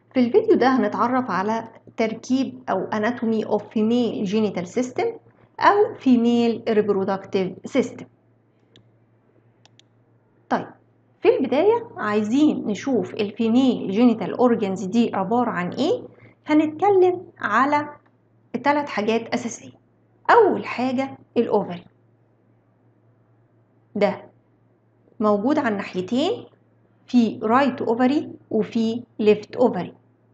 في الفيديو ده هنتعرف على تركيب أو anatomy of female genital system أو female reproductive system. طيب في البداية عايزين نشوف الفيميل جينيتال أورجانز دي عبارة عن إيه. هنتكلم على 3 حاجات أساسية. أول حاجة الأوفري، ده موجود على الناحيتين، في رايت أوفري وفي ليفت أوفري.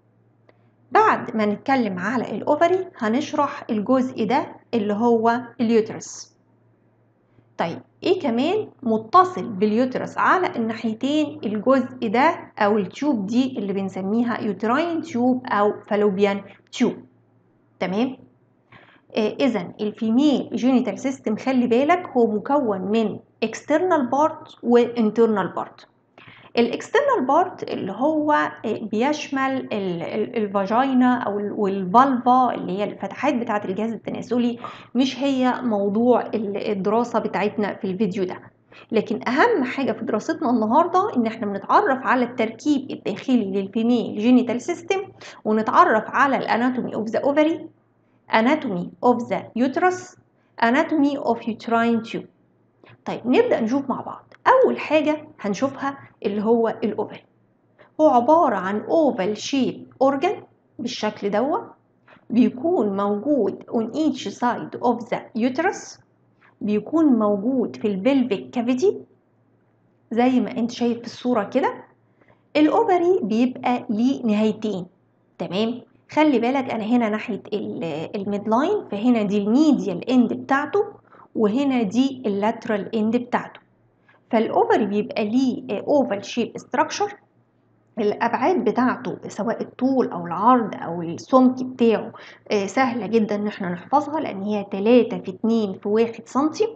بعد ما نتكلم على الأوفري هنشرح الجزء ده اللي هو اليوترس. طيب ايه كمان متصل باليوترس على الناحيتين؟ الجزء ده او التيوب دي اللي بنسميها يوتراين تيوب او فالوبيان تيوب. تمام. اذا الفيميل جينيتال سيستم خلي بالك هو مكون من external part و internal part. الاكسترنال بارت اللي هو بيشمل الفاجينا او والفالفا اللي هي الفتحات بتاعه الجهاز التناسلي، مش هي موضوع الدراسه بتاعتنا في الفيديو ده. لكن اهم حاجه في دراستنا النهارده ان احنا بنتعرف على التركيب الداخلي للفيميل جينيتال سيستم، ونتعرف على الاناتومي اوف ذا اوفري، اناتومي اوف ذا يوترس، اناتومي اوف يوتراين تيوب. طيب نبدأ نشوف مع بعض. أول حاجة هنشوفها اللي هو الأوفل. هو عبارة عن أوفل شيب أورجان بالشكل دوت، بيكون موجود on each side of the uterus، بيكون موجود في البلفيك كافيتي زي ما انت شايف في الصورة كده. الأوفري بيبقى ليه نهايتين. تمام. خلي بالك أنا هنا ناحية الميد لاين، فهنا دي الميديال اند بتاعته، وهنا دي اللاترال اند بتاعته. فالاوفري بيبقى ليه اوفال شيب ستراكشر. الابعاد بتاعته سواء الطول او العرض او السمك بتاعه سهله جدا ان احنا نحفظها، لان هي 3 في 2 في 1 سنتي.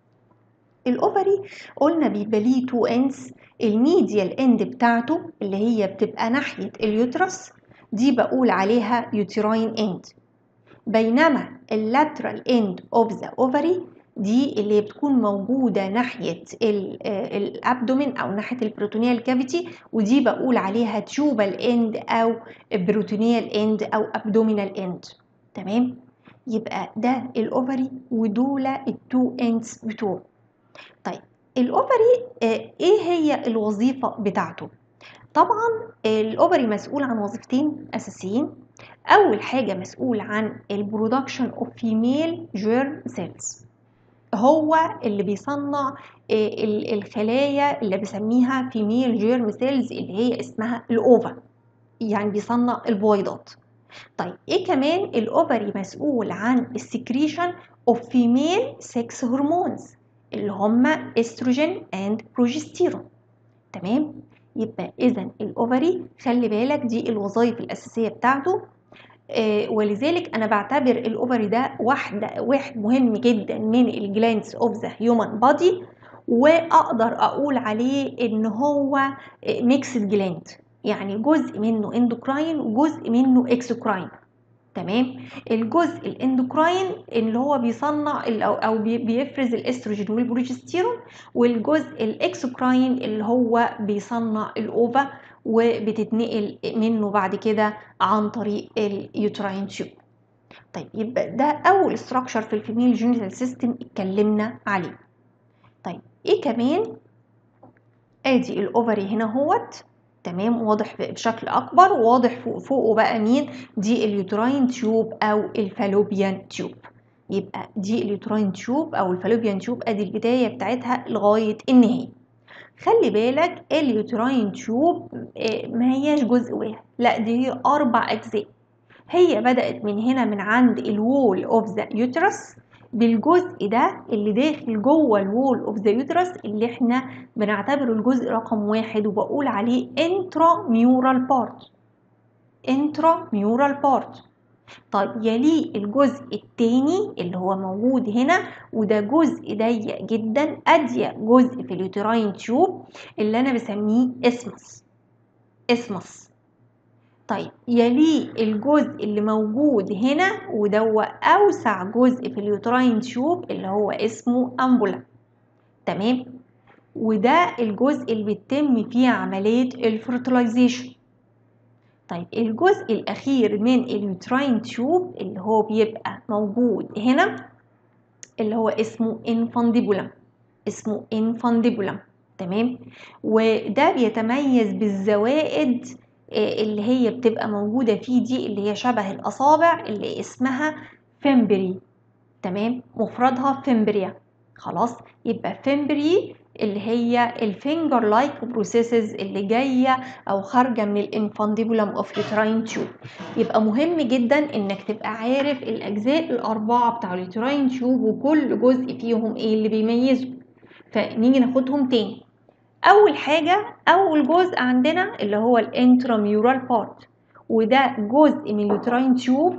الاوفري قلنا بيبقى ليه 2 اندز. الميديال اند بتاعته اللي هي بتبقى ناحيه اليوترس دي بقول عليها يوتراين اند، بينما اللاترال اند اوف ذا اوفري دي اللي بتكون موجودة ناحية الابدومين او ناحية البروتونيال كافيتي، ودي بقول عليها تيوبال اند او بروتونيال اند او ابدومينال اند. تمام. يبقى ده الاوفري ودول التو اندز بتوعه. طيب الاوفري ايه هي الوظيفة بتاعته؟ طبعا الاوفري مسؤول عن وظيفتين اساسيين. اول حاجه مسؤول عن البرودكشن اوف فيميل جيرم سيلز، هو اللي بيصنع الخلايا اللي بسميها فيميل جيرم سيلز اللي هي اسمها الاوفا، يعني بيصنع البويضات. طيب ايه كمان؟ الاوفري مسؤول عن السكريشن اوف فيميل سكس هرمونز اللي هم استروجين اند بروجستيرون. تمام. يبقى اذا الاوفري خلي بالك دي الوظائف الاساسيه بتاعته. ولذلك انا بعتبر الاوفري ده واحد مهم جدا من الجلاندز اوف ذا هيومن بودي، واقدر اقول عليه ان هو ميكسد جلاند، يعني جزء منه اندوكراين وجزء منه اكسوكراين. تمام. الجزء الاندوكراين اللي هو بيصنع او بيفرز الاستروجين والبروجستيرون، والجزء الاكسوكراين اللي هو بيصنع الاوفا وبتتنقل منه بعد كده عن طريق اليوتراين تيوب. طيب يبقى ده اول استراكشر في الفيميل جينيتال سيستم اتكلمنا عليه. طيب ايه كمان؟ ادي الاوفري هنا هوت. تمام. واضح بشكل اكبر، واضح فوقه بقى مين؟ دي اليوتراين تيوب او الفالوبيان تيوب. يبقى دي اليوتراين تيوب او الفالوبيان تيوب، ادي البدايه بتاعتها لغايه النهايه. خلي بالك اليوتراين تيوب ما هياش جزء واحد، لا دي هي 4 اجزاء. هي بدأت من هنا من عند الوول اوف ذا يوترس، بالجزء ده اللي داخل جوه الوول اوف ذا يوترس اللي احنا بنعتبره الجزء رقم 1 وبقول عليه انتراميورال بارت. انتراميورال بارت. طيب يليه الجزء التاني اللي هو موجود هنا، وده جزء ضيق جدا، اضيق جزء في اليوتراين تيوب اللي انا بسميه اسمس. طيب يليه الجزء اللي موجود هنا ودو اوسع جزء في اليوتراين تيوب اللي هو اسمه امبولا. تمام. وده الجزء اللي بيتم فيه عملية الفرتلايزيشن. طيب الجزء الأخير من اليوتراين تيوب اللي هو بيبقى موجود هنا اللي هو اسمه infundibulum، اسمه infundibulum. تمام. وده بيتميز بالزوائد اللي هي بتبقى موجودة فيه دي، اللي هي شبه الأصابع، اللي اسمها فيمبري. تمام، مفردها فيمبريا. خلاص، يبقى فيمبري اللي هي الفينجر لايك بروسيسز اللي جايه او خارجه من الانفانديبولم اوف يوتراين تيوب. يبقى مهم جدا انك تبقى عارف الاجزاء الاربعه بتاع اليوتراين تيوب وكل جزء فيهم ايه اللي بيميزه. فنيجي ناخدهم تاني. اول حاجه، اول جزء عندنا اللي هو الانتراميورال بارت، وده جزء من اليوتراين تيوب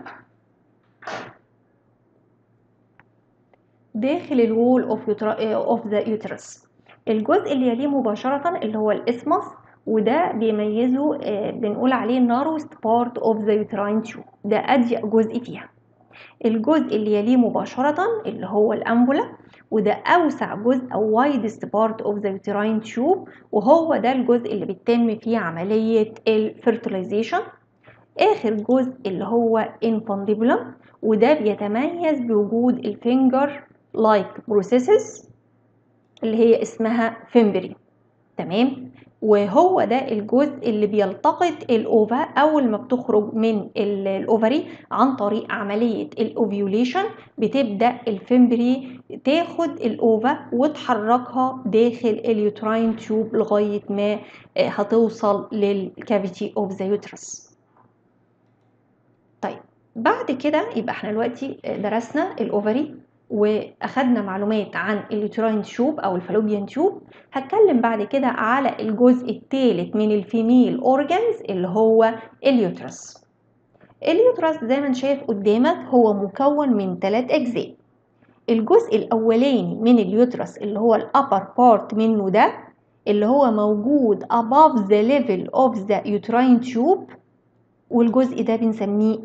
داخل الوول اوف ذا يوترس. الجزء اللي يليه مباشرة اللي هو الاسمس، وده بيميزه بنقول عليه narrowest part of the uterine tube، ده أضيق جزء فيها. الجزء اللي يليه مباشرة اللي هو الأنبولا، وده أوسع جزء أو widest part of the uterine tube، وهو ده الجزء اللي بيتم فيه عملية الفيرتلايزيشن. آخر جزء اللي هو infundibulum، وده بيتميز بوجود الفينجر لايك بروسيسز اللي هي اسمها فيمبري. تمام، وهو ده الجزء اللي بيلتقط الأوفا أول ما بتخرج من الأوفري عن طريق عملية الأوفيوليشن. بتبدأ الفيمبري تاخد الأوفا وتحركها داخل اليوتراين تيوب لغاية ما هتوصل للكافيتي اوف ذا يوترس. طيب بعد كده يبقى احنا دلوقتي درسنا الأوفري واخدنا معلومات عن اليوتراين تيوب او الفالوبيان تيوب. هتكلم بعد كده على الجزء الثالث من الفيميل اورجانز اللي هو اليوترس. اليوترس زي ما انت شايف قدامك هو مكون من 3 اجزاء. الجزء الاولاني من اليوترس اللي هو الابر بارت منه ده اللي هو موجود above the level of the uterine tube، والجزء ده بنسميه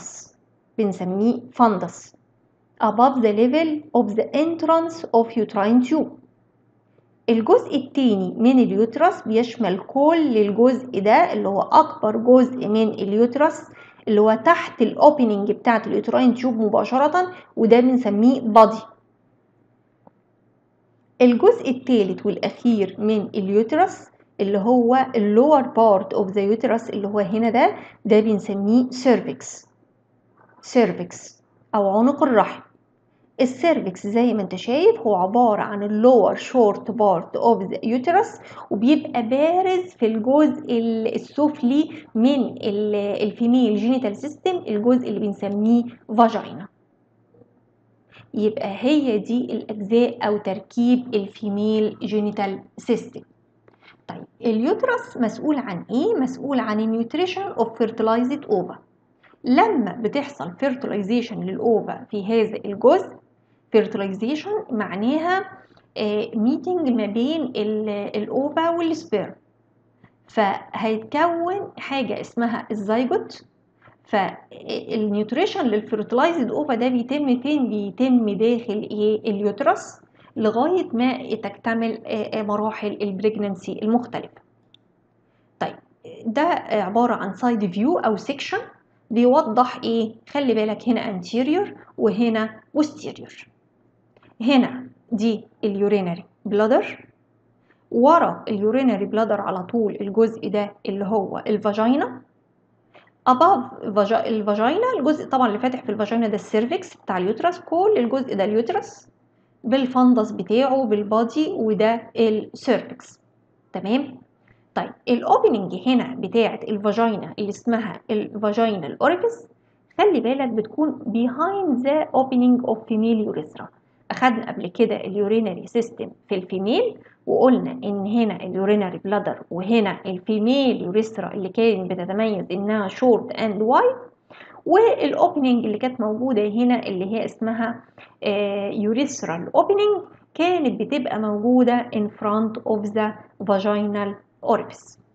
فندس above the level of the entrance of uterine tube. الجزء الثاني من اليوترس بيشمل كل الجزء ده اللي هو أكبر جزء من اليوترس اللي هو تحت الأوبننج بتاعت اليوتراين تيوب مباشرة، وده بنسميه body. الجزء الثالث والأخير من اليوترس اللي هو اللور بارت اوف ذا يوترس اللي هو هنا ده بنسميه سيرفكس أو عنق الرحم. السيرفكس زي ما انت شايف هو عبارة عن اللور شورت بارت اوف ذا يوترس، وبيبقى بارز في الجزء السفلي من الفيميل جينيتال سيستم، الجزء اللي بنسميه فاجينا. يبقى هي دي الأجزاء أو تركيب الفيميل جينيتال سيستم. طيب اليوترس مسؤول عن ايه؟ مسؤول عن النيوتريشن اوف فيرتلايزد اوفا. لما بتحصل فيرتلايزيشن للأوفا في هذا الجزء، فيرتلايزيشن معناها ميتنج ما بين الأوفا والسبيرم، فهيتكون حاجة اسمها الزيجوت. فالنيوتريشن للفيرتلايزد أوفا ده بيتم فين؟ بيتم داخل اليوترس لغاية ما تكتمل مراحل البريجنانسي المختلفة. طيب ده عبارة عن سايد فيو أو سيكشن بيوضح ايه؟ خلي بالك هنا anterior وهنا posterior. هنا دي اليورينري بلادر، ورا اليورينري بلادر على طول الجزء ده اللي هو الفاجينا. above الفاجينا الجزء طبعا اللي فاتح في الفاجينا ده السيرفكس بتاع اليوترس، كل الجزء ده اليوترس بالفندس بتاعه بالبادي، وده السيرفكس. تمام. طيب الاوبننج هنا بتاعه الفاجينا اللي اسمها الفاجينال اوريفيس، خلي بالك بتكون behind the opening of female urethra. اخدنا قبل كده اليورينري سيستم في الفيميل، وقلنا ان هنا اليورينري بلادر وهنا الفيميل يوريثرا اللي كانت بتتميز انها شورت اند وايد، والاوبننج اللي كانت موجوده هنا اللي هي اسمها يوريثرال اوبننج كانت بتبقى موجوده in front of the vaginal orifice.